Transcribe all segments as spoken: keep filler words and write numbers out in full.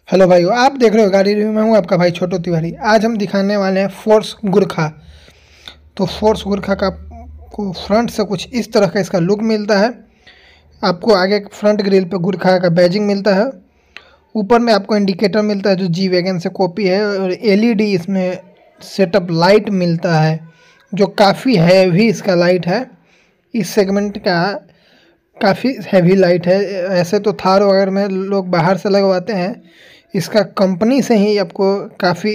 Hello भाइयों, आप देख रहे हो गाड़ी रिव्यू में। हूँ आपका भाई छोटू तिवारी। आज हम दिखाने वाले हैं फोर्स गुरखा। तो फोर्स गुरखा का को फ्रंट से कुछ इस तरह का इसका लुक मिलता है। आपको आगे फ्रंट ग्रिल पे गुरखा का बैजिंग मिलता है। ऊपर में आपको इंडिकेटर मिलता है जो जी वैगन से कॉपी है, और एलईडी इसमें सेटअप लाइट मिलता है जो काफ़ी हैवी इसका लाइट है। इस सेगमेंट का काफ़ी हैवी लाइट है। ऐसे तो थार वगैरह में लोग बाहर से लगवाते हैं, इसका कंपनी से ही आपको काफ़ी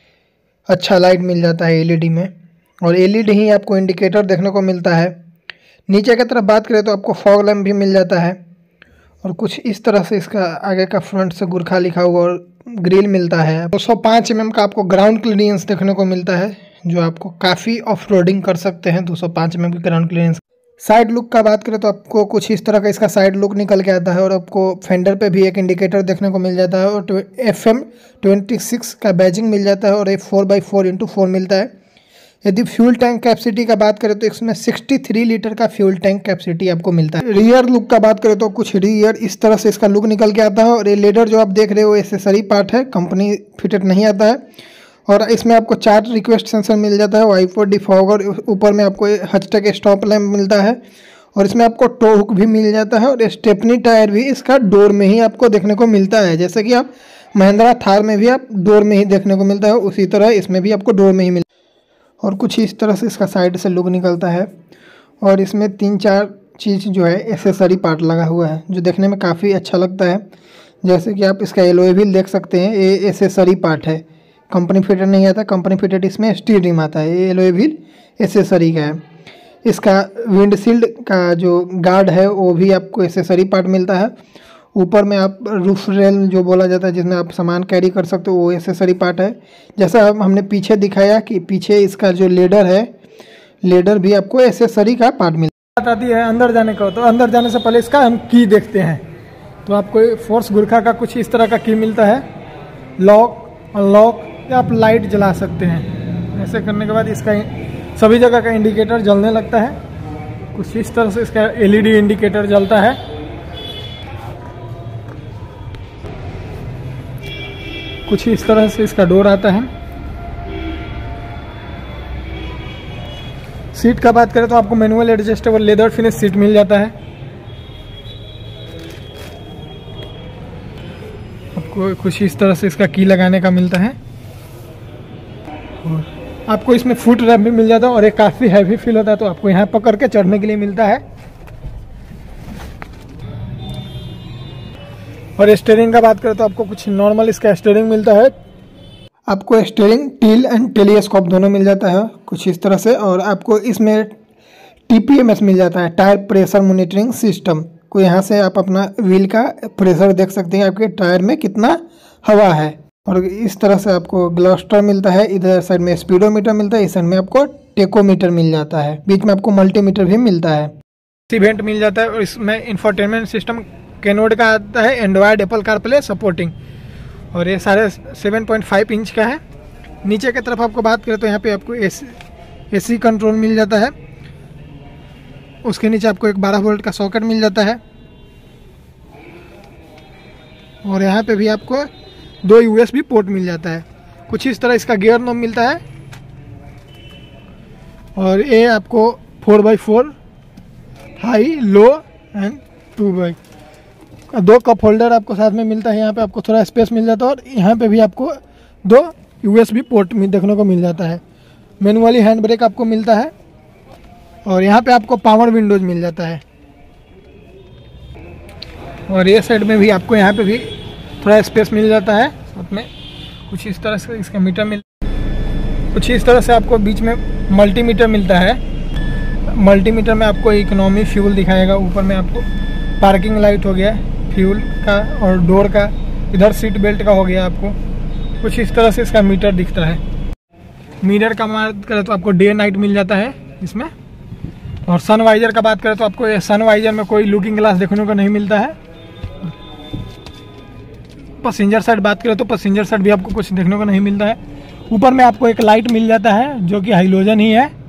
अच्छा लाइट मिल जाता है एलईडी में, और एलईडी ही आपको इंडिकेटर देखने को मिलता है। नीचे की तरफ बात करें तो आपको फॉग लैम्प भी मिल जाता है, और कुछ इस तरह से इसका आगे का फ्रंट से गुरखा लिखा हुआ और ग्रिल मिलता है। दो सौ पाँच एम एम का आपको ग्राउंड क्लियरेंस देखने को मिलता है, जो आपको काफ़ी ऑफ रोडिंग कर सकते हैं। दो सौ पाँच एम एम की ग्राउंड क्लियरेंस। साइड लुक का बात करें तो आपको कुछ इस तरह का इसका साइड लुक निकल के आता है, और आपको फेंडर पे भी एक इंडिकेटर देखने को मिल जाता है, और एफ एम ट्वेंटी सिक्स का बैजिंग मिल जाता है, और एक four by four into four मिलता है। यदि फ्यूल टैंक कैपेसिटी का बात करें तो इसमें तिरसठ लीटर का फ्यूल टैंक कैपेसिटी आपको मिलता है। रियर लुक का बात करें तो कुछ रियर इस तरह से इसका लुक निकल के आता है, और ये लेडर जो आप देख रहे हो एसेसरी पार्ट है, कंपनी फिटेड नहीं आता है। और इसमें आपको चार रिक्वेस्ट सेंसर मिल जाता है, वाइपर डिफॉगर, ऊपर में आपको हचटैग स्टॉप लैम्प मिलता है, और इसमें आपको टो हुक भी मिल जाता है, और स्टेपनी टायर भी इसका डोर में ही आपको देखने को मिलता है। जैसे कि आप महिंद्रा थार में भी आप डोर में ही देखने को मिलता है, उसी तरह इसमें भी आपको डोर में ही मिलता है। और कुछ इस तरह से इसका साइड से लुक निकलता है, और इसमें तीन चार चीज़ जो है एसेसरी पार्ट लगा हुआ है जो देखने में काफ़ी अच्छा लगता है। जैसे कि आप इसका एलॉय व्हील देख सकते हैं, ये एसेसरी पार्ट है, कंपनी फिटेड नहीं आता। कंपनी फिटेड इसमें स्टील रिम आता है, ये एलॉय व्हील एसेसरी का है। इसका विंडशील्ड का जो गार्ड है वो भी आपको एसेसरी पार्ट मिलता है। ऊपर में आप रूफ रेल जो बोला जाता है जिसमें आप सामान कैरी कर सकते हो, वो एसेसरी पार्ट है। जैसा हमने पीछे दिखाया कि पीछे इसका जो लेडर है, लेडर भी आपको एसेसरी का पार्ट मिलता है। बात आती है अंदर जाने का, तो अंदर जाने से पहले इसका हम की देखते हैं। तो आपको फोर्स गुरखा का कुछ इस तरह का की मिलता है, लॉक अनलॉक, या आप लाइट जला सकते हैं। ऐसे करने के बाद इसका सभी जगह का इंडिकेटर जलने लगता है। कुछ इस तरह से इसका एलईडी इंडिकेटर जलता है। कुछ इस तरह से इसका डोर आता है। सीट का बात करें तो आपको manual adjustable leather finish seat मिल जाता है। आपको कुछ इस तरह से इसका की लगाने का मिलता है, और आपको इसमें फुट रैम्प भी मिल जाता है, और एक काफ़ी हैवी फील होता है, तो आपको यहाँ पकड़ के चढ़ने के लिए मिलता है। और स्टीयरिंग का बात करें तो आपको कुछ नॉर्मल इसका स्टीयरिंग मिलता है। आपको स्टीयरिंग टील एंड टेलीस्कोप दोनों मिल जाता है कुछ इस तरह से, और आपको इसमें टीपीएमएस मिल जाता है, टायर प्रेशर मॉनिटरिंग सिस्टम। को यहाँ से आप अपना व्हील का प्रेशर देख सकते हैं, आपके टायर में कितना हवा है। और इस तरह से आपको ग्लास्टर मिलता है, इधर साइड में स्पीडोमीटर मिलता है, इस साइड में आपको टेकोमीटर मिल जाता है, बीच में आपको मल्टीमीटर भी मिलता है। इवेंट मिल जाता है, और इसमें इंफोटेनमेंट सिस्टम कैनोड का आता है, एंड्रॉयड एप्पल कारप्ले सपोर्टिंग, और ये साढ़े सेवन पॉइंट फाइव इंच का है। नीचे की तरफ आपको बात करें तो यहाँ पे आपको एसी एसी कंट्रोल मिल जाता है। उसके नीचे आपको एक बारह वोल्ट का सॉकेट मिल जाता है, और यहाँ पे भी आपको दो यूएसबी पोर्ट मिल जाता है। कुछ इस तरह इसका गियर नॉब मिलता है, और ये आपको four by four high low and two by दो कप होल्डर आपको साथ में मिलता है। यहाँ पे आपको थोड़ा स्पेस मिल जाता है, और यहाँ पे भी आपको दो यूएसबी पोर्ट देखने को मिल जाता है। मैनुअली हैंड ब्रेक आपको मिलता है, और यहाँ पे आपको पावर विंडोज मिल जाता है। और ये साइड में भी आपको यहाँ पे भी थोड़ा स्पेस मिल जाता है साथ में। कुछ इस तरह से इसका मीटर मिल कुछ इस तरह से आपको बीच में मल्टीमीटर मिलता है। मल्टीमीटर में आपको इकोनॉमी फ्यूल दिखाएगा, ऊपर में आपको पार्किंग लाइट हो गया फ्यूल का, और डोर का, इधर सीट बेल्ट का हो गया। आपको कुछ इस तरह से इसका मीटर दिखता है। मिरर का बात करें तो आपको डे नाइट मिल जाता है इसमें। और सन वाइजर का बात करें तो आपको सन वाइजर में कोई लुकिंग ग्लास देखने को नहीं मिलता है। पैसेंजर साइड बात करें तो पैसेंजर साइड भी आपको कुछ देखने को नहीं मिलता है। ऊपर में आपको एक लाइट मिल जाता है जो कि हाइलोजन ही है,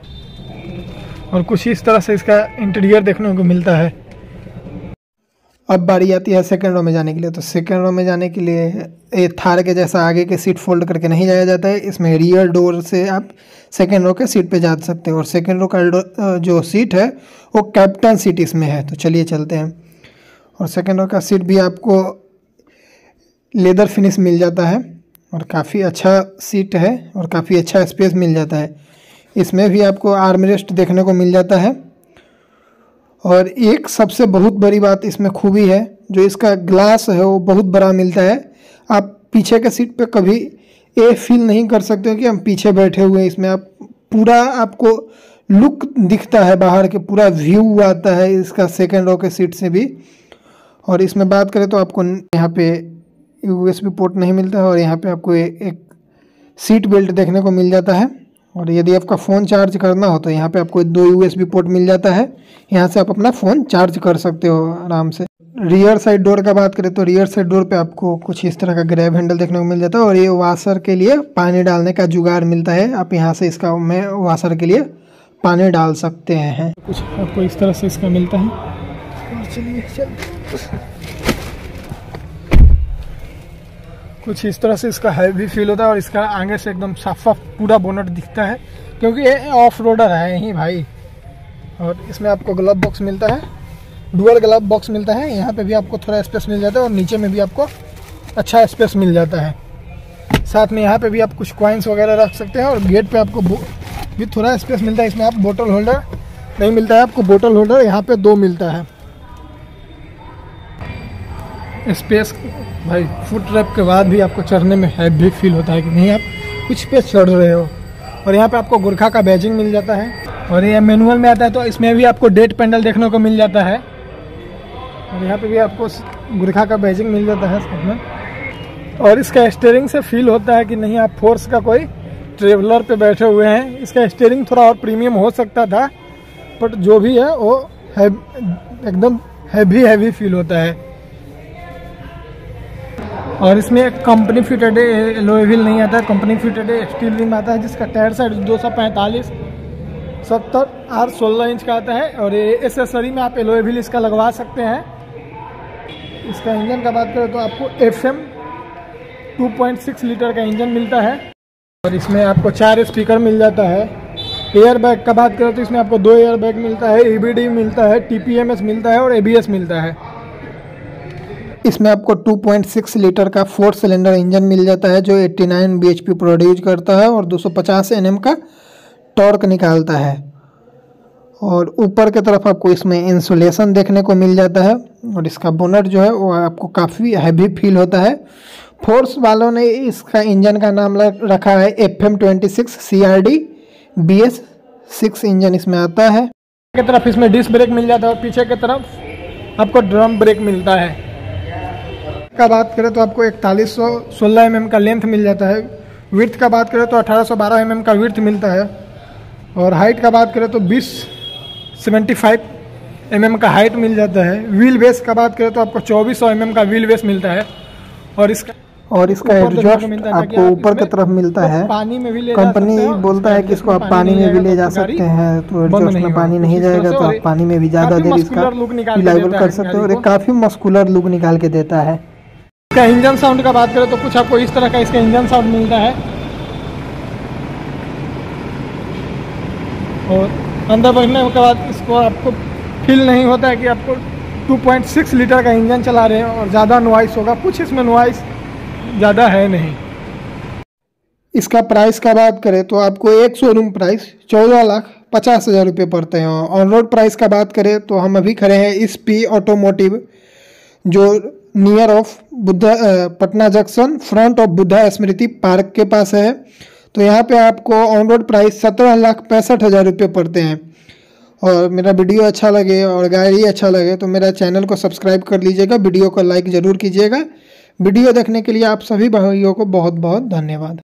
और कुछ इस तरह से इसका इंटीरियर देखने को मिलता है। अब बारी आती है सेकेंड रो में जाने के लिए। तो सेकेंड रो में जाने के लिए ये थार के जैसा आगे के सीट फोल्ड करके नहीं जाया जाता है, इसमें रियर डोर से आप सेकेंड रो के सीट पे जा सकते हो। और सेकेंड रो का जो सीट है वो कैप्टन सीट इसमें है। तो चलिए चलते हैं। और सेकेंड रो का सीट भी आपको लेदर फिनिश मिल जाता है और काफ़ी अच्छा सीट है और काफ़ी अच्छा स्पेस मिल जाता है। इसमें भी आपको आर्मरेस्ट देखने को मिल जाता है। और एक सबसे बहुत बड़ी बात इसमें खूबी है, जो इसका ग्लास है वो बहुत बड़ा मिलता है। आप पीछे के सीट पे कभी ये फील नहीं कर सकते हो कि हम पीछे बैठे हुए हैं। इसमें आप पूरा आपको लुक दिखता है बाहर के, पूरा व्यू आता है इसका सेकेंड रो के सीट से भी। और इसमें बात करें तो आपको यहाँ पे यूएसबी पोर्ट नहीं मिलता है और यहाँ पे आपको एक सीट बेल्ट देखने को मिल जाता है। और यदि आपका फ़ोन चार्ज करना हो तो यहाँ पे आपको दो यूएसबी पोर्ट मिल जाता है, यहाँ से आप अपना फ़ोन चार्ज कर सकते हो आराम से। रियर साइड डोर का बात करें तो रियर साइड डोर पे आपको कुछ इस तरह का ग्रैब हैंडल देखने को मिल जाता है और ये वाशर के लिए पानी डालने का जुगाड़ मिलता है। आप यहाँ से इसका में वाशर के लिए पानी डाल सकते हैं। कुछ आपको इस तरह से इसका मिलता है। और चलिए चल कुछ इस तरह से इसका हैवी फील होता है और इसका आगे से एकदम साफ साफ पूरा बोनट दिखता है, क्योंकि ये ऑफ रोडर है यही भाई। और इसमें आपको ग्लव बॉक्स मिलता है, डुअल ग्लव बॉक्स मिलता है। यहाँ पे भी आपको थोड़ा स्पेस मिल जाता है और नीचे में भी आपको अच्छा स्पेस मिल जाता है। साथ में यहाँ पे भी आप कुछ कॉइन्स वगैरह रख सकते हैं। और गेट पे आपको भी थोड़ा स्पेस मिलता है। इसमें आप बोतल होल्डर नहीं मिलता है, आपको बोतल होल्डर यहाँ पे दो मिलता है। स्पेस भाई फुट रैप के बाद भी आपको चढ़ने में हैवी फील होता है कि नहीं आप कुछ पे चढ़ रहे हो। और यहाँ पे आपको गुरखा का बैजिंग मिल जाता है। और ये मैनुअल में आता है तो इसमें भी आपको डेट पैनल देखने को मिल जाता है। और यहाँ पे भी आपको गुरखा का बैजिंग मिल जाता है सब में। और इसका स्टीयरिंग से फील होता है कि नहीं आप फोर्स का कोई ट्रेवलर पे बैठे हुए हैं। इसका स्टीयरिंग थोड़ा और प्रीमियम हो सकता था, बट जो भी है वो है एकदम हैवी हैवी फील होता है। और इसमें कंपनी फिटेड एलॉय व्हील नहीं आता है, कंपनी फिटेड स्टील रिम आता है, जिसका टायर साइज दो सौ पैंतालीस सत्तर आर सोलह इंच का आता है। और ये एसेसरी में आप एलॉय व्हील इसका लगवा सकते हैं। इसका इंजन का बात करें तो आपको F M two point six litre का इंजन मिलता है। और इसमें आपको चार स्पीकर मिल जाता है। एयर बैग का बात करें तो इसमें आपको दो एयर बैग मिलता है, ई बी डी मिलता है, टी पी एम एस मिलता है और ए बी एस मिलता है। इसमें आपको टू पॉइंट सिक्स लीटर का फोर सिलेंडर इंजन मिल जाता है, जो नवासी बी एच पी प्रोड्यूस करता है और दो सौ पचास एन एम का टॉर्क निकालता है। और ऊपर की तरफ आपको इसमें इंसुलेशन देखने को मिल जाता है। और इसका बोनट जो है वो आपको काफ़ी हैवी फील होता है। फोर्स वालों ने इसका इंजन का नाम रखा है F M twenty six C R D B S six engine इसमें आता है। की तरफ इसमें डिस्क ब्रेक मिल जाता है और पीछे की तरफ आपको ड्रम ब्रेक मिलता है। का बात करें तो आपको इकतालीस सौ सोलह एम एम का लेंथ मिल जाता है। विड्थ का बात करें तो अठारह सौ बारह एम एम का विड्थ मिलता है। और हाइट का बात करें तो बीस सेवेंटी फाइव एम एम का हाइट मिल जाता है। व्हील बेस का बात करें तो आपको चौबीस सौ एम एम का व्हील बेस मिलता है। और इसका और इसका एग्जॉस्ट आपको ऊपर की तरफ मिलता है। पानी में भी ले कंपनी बोलता है कि इसको आप पानी में भी ले जा सकते हैं, तो एग्जॉस्ट में पानी नहीं जाएगा तो आप पानी में भी ज़्यादा देर इसका रिलायबल कर सकते हो। और ये काफ़ी मस्कुलर लुक निकाल के देता है। इसका इंजन साउंड का बात करें तो कुछ आपको इस तरह का इसका इंजन साउंड मिलता है। और अंदर बैठने के बाद इसको आपको फील नहीं होता है कि आपको टू पॉइंट सिक्स लीटर का इंजन चला रहे हैं और ज़्यादा नॉइस होगा, कुछ इसमें नॉइस ज़्यादा है नहीं। इसका प्राइस का बात करें तो आपको एक शोरूम प्राइस चौदह लाख पचास हज़ार रुपये पड़ते हैं। ऑन रोड प्राइस का बात करें तो हम अभी खड़े हैं इस पी ऑटोमोटिव, जो near of Buddha Patna junction front of Buddha Smriti park के पास है। तो यहाँ पे आपको ऑन रोड प्राइस सत्रह लाख पैंसठ हज़ार रुपये पड़ते हैं। और मेरा वीडियो अच्छा लगे और गाड़ी अच्छा लगे तो मेरा चैनल को सब्सक्राइब कर लीजिएगा, वीडियो को लाइक ज़रूर कीजिएगा। वीडियो देखने के लिए आप सभी भाइयों को बहुत बहुत धन्यवाद।